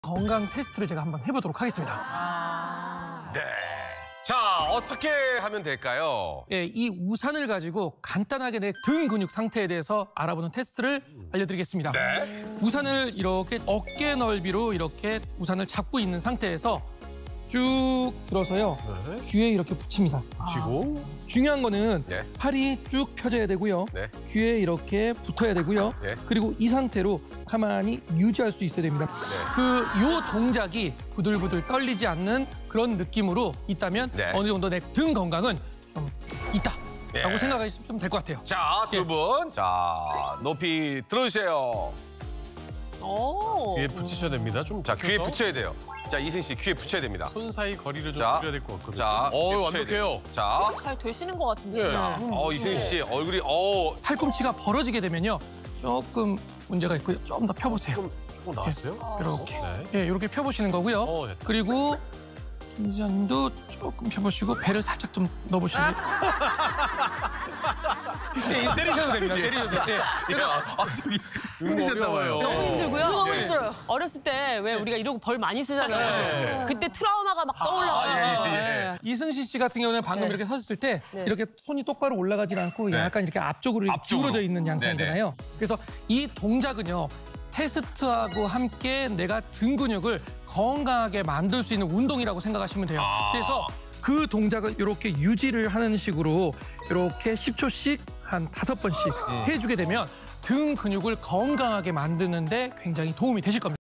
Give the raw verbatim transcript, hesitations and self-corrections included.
건강 테스트를 제가 한번 해보도록 하겠습니다. 아... 네. 자, 어떻게 하면 될까요? 예, 이 우산을 가지고 간단하게 내 등 근육 상태에 대해서 알아보는 테스트를 알려드리겠습니다. 네. 우산을 이렇게 어깨 넓이로 이렇게 우산을 잡고 있는 상태에서 쭉 들어서요. 네. 귀에 이렇게 붙입니다. 붙이고. 아. 중요한 거는 네. 팔이 쭉 펴져야 되고요. 네. 귀에 이렇게 붙어야 되고요. 네. 그리고 이 상태로 가만히 유지할 수 있어야 됩니다. 네. 그 요 동작이 부들부들 떨리지 않는 그런 느낌으로 있다면 네. 어느 정도 내 등 건강은 좀 있다. 라고 예. 생각하시면 될 것 같아요. 자, 두 분. 예. 자, 높이 들어주세요. 오. 귀에 붙이셔야 됩니다. 좀 자, 귀에 붙여야 돼요. 자, 이승 씨 귀에 붙여야 됩니다. 손 사이 거리를 좀 자, 줄여야 될 것 같거든요. 자, 어, 완벽해요. 자, 잘 되시는 것 같은데. 네. 자, 어, 이승 씨 얼굴이 어, 팔꿈치가 벌어지게 되면요, 조금 문제가 있고요. 조금 더 펴보세요. 조금, 조금 나왔어요? 예, 이렇게, 네. 예, 이렇게 펴보시는 거고요. 어, 네. 그리고 김 기자님도 조금 펴보시고 배를 살짝 좀 넣어보시고. 네, 때리셔도 됩니다. 때리셔도 돼요. 네. 아, 저기 힘드셨나봐요. 너무 힘들고요. 너무 네. 힘들어요. 어렸을 때 왜 우리가 이러고 벌 많이 쓰잖아요. 네. 그때 트라우마가 막 떠올라요. 아, 예, 예, 예. 네. 이승신 씨 같은 경우는 방금 네. 이렇게 섰을 때 네. 이렇게 손이 똑바로 올라가지 않고 네. 약간 이렇게 앞쪽으로, 이렇게 앞쪽으로. 기울어져 있는 양상이잖아요. 그래서 이 동작은요, 테스트하고 함께 내가 등 근육을 건강하게 만들 수 있는 운동이라고 생각하시면 돼요. 아. 그래서 그 동작을 이렇게 유지를 하는 식으로 이렇게 십 초씩 한 다섯 번씩 해주게 되면 등 근육을 건강하게 만드는 데 굉장히 도움이 되실 겁니다.